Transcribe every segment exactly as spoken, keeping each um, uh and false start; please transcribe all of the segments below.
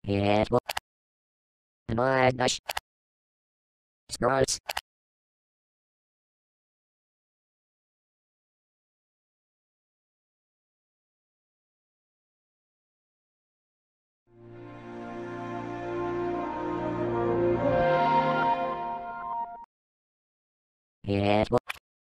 Yes, well, my gosh, scrolls. Yes, well,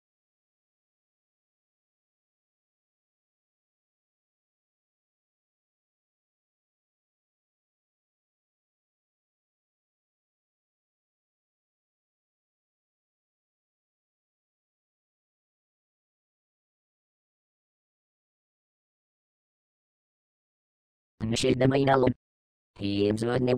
نشيد ما ينالون. هي مزودني.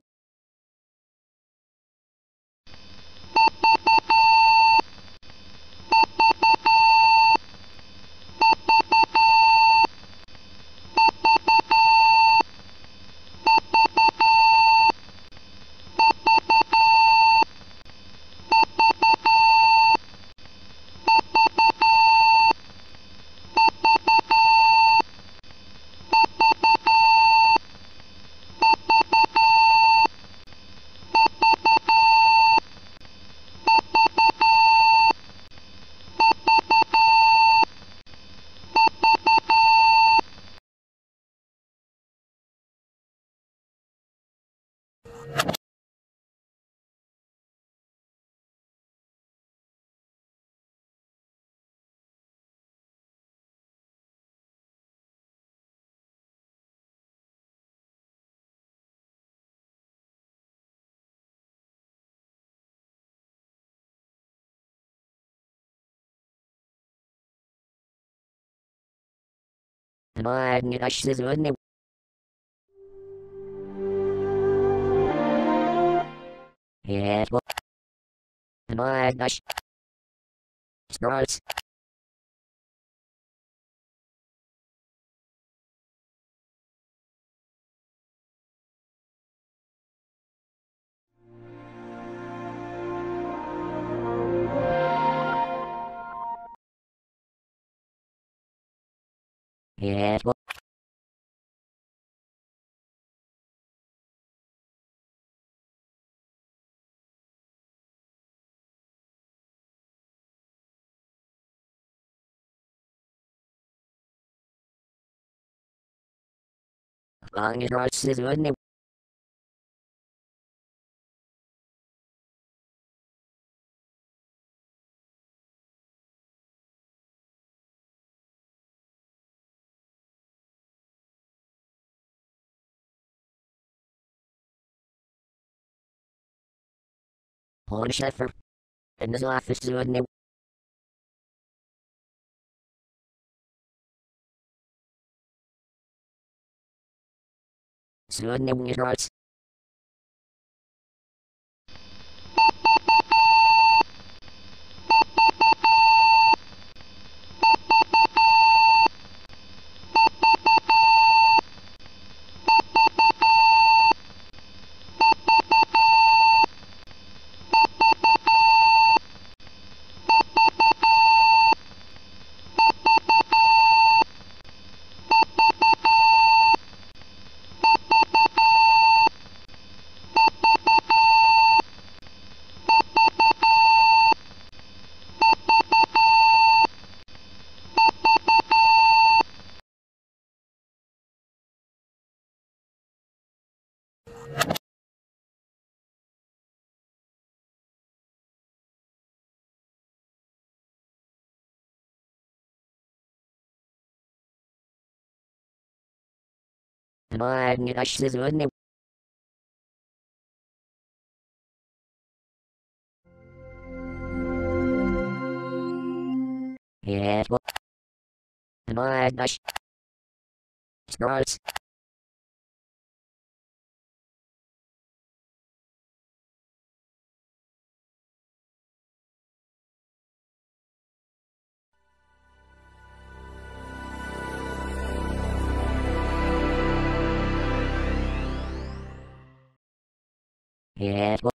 ما نقاش زودني. Yes, well, my gosh, scrolls. Yes, well, long as Ross زودني. هون شفر. النزل عفش زودني. زودني من Ross. ما نقاش زودني. Yes, well, my gosh, scrolls. Yes, well,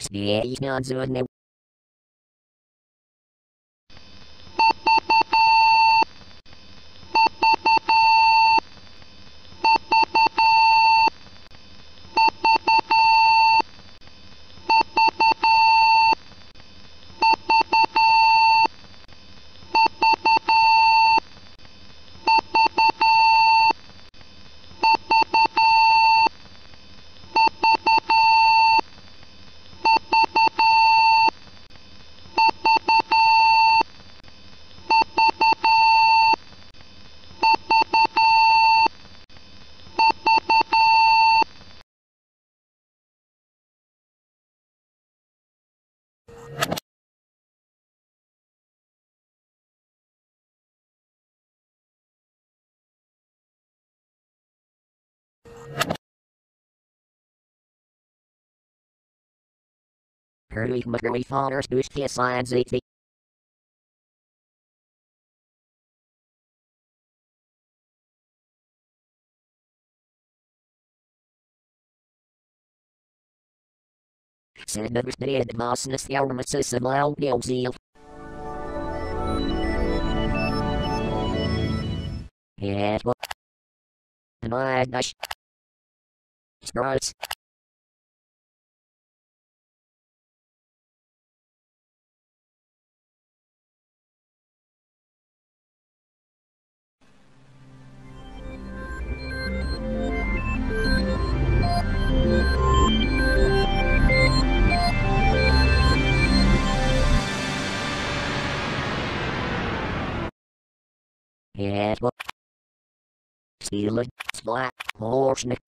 Sneeuw gaan zo nieuw. Hurry, McGurry, Fathers, Boost, Science, eighty. Send the stead, Mossness, the Armistice, and Loud Seal. Yeah, what? And I dash. Starts. Yeah, what? Stealing, splat, horseneck.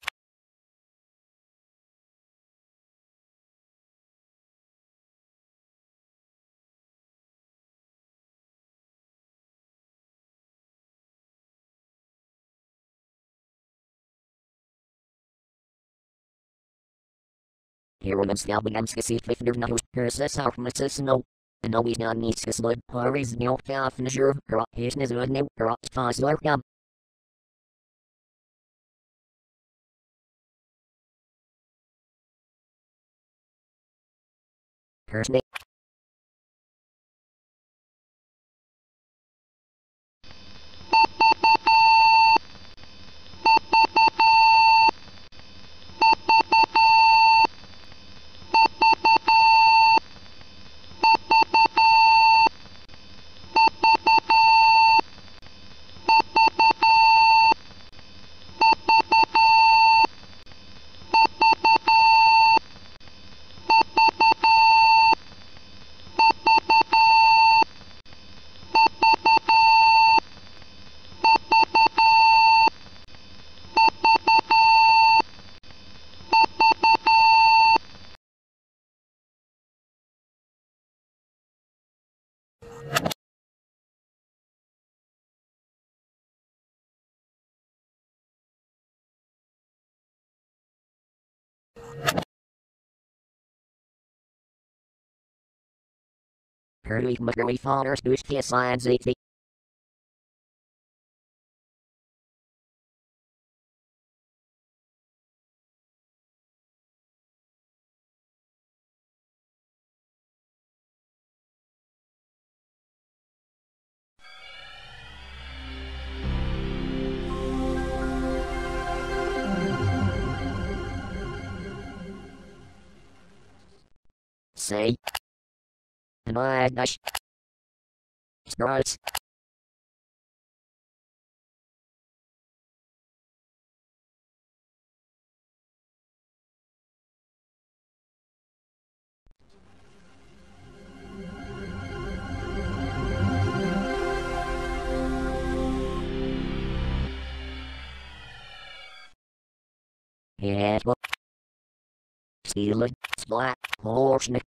Here on Stalbing and Skissy Fifner Nose, Persis Armistice, no. And always not needs to slip, Paris, no, half, and sure, her, his is a new, her, fast, or come. Person. Hurry, McGurry, Fathers, Boost, Science, eighty. Say. And I dash. Starts. Yeah, what? Stealing, splat, horseneck.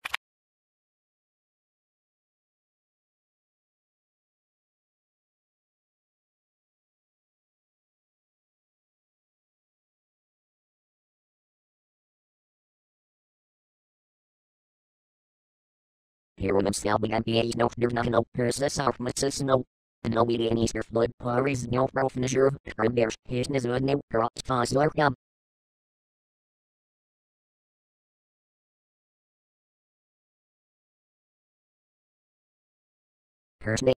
Here on Stalbing and P A's no, there's nothing no, Persis Armistice, no. And no, we didn't Easter flood, Paris, no, Prof, and sure, Grim Bears, his is a new, her, fast, or come. Persnick.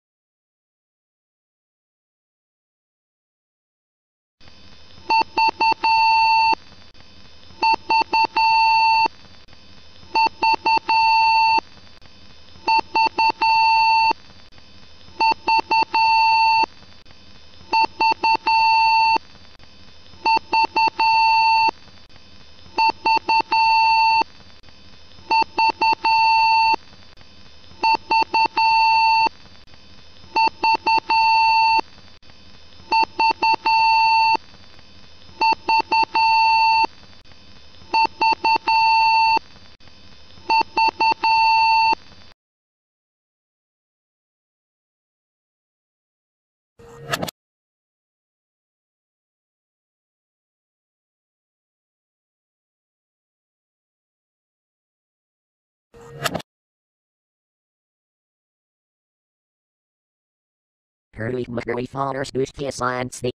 Hurry, Murray, Fallers, Boost, Kiss, Lance, the.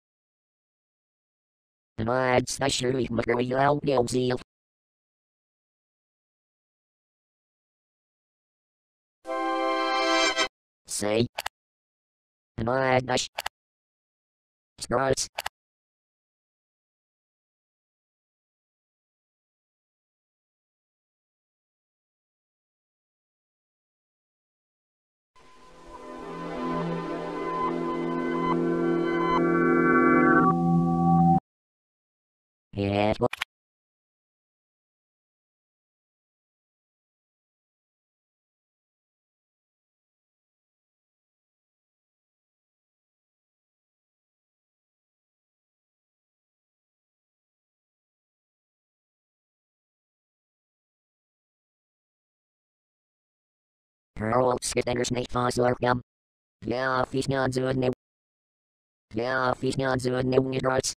And I'd say, Shirley, Murray, Loud, Zeal. Say. And I'd dash. Scrolls. Yeah, but. Pearl, Skitters, Nate, Fosler, Gum. Ja, fies not so new. Ja, fies not so new, Nitrots.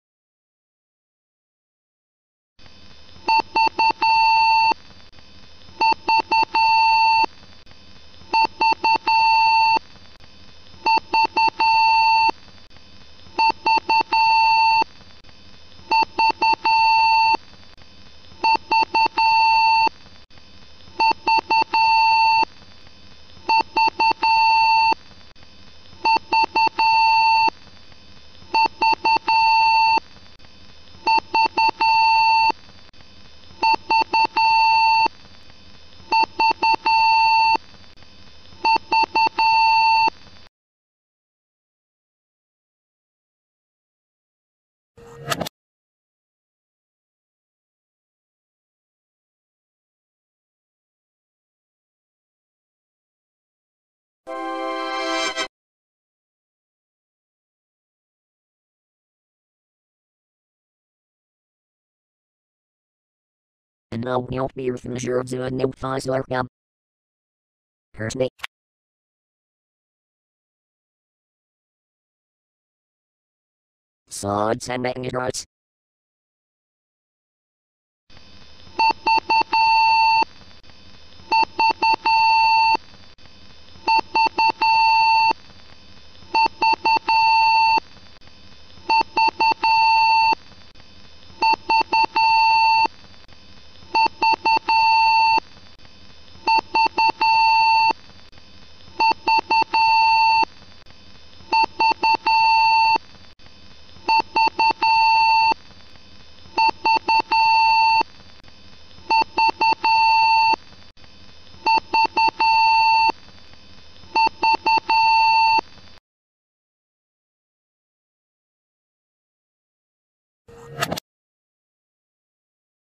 En nou niet meer van de zorg zo nieuw Fosler, Gum. Persnick. Swords and Nitrots.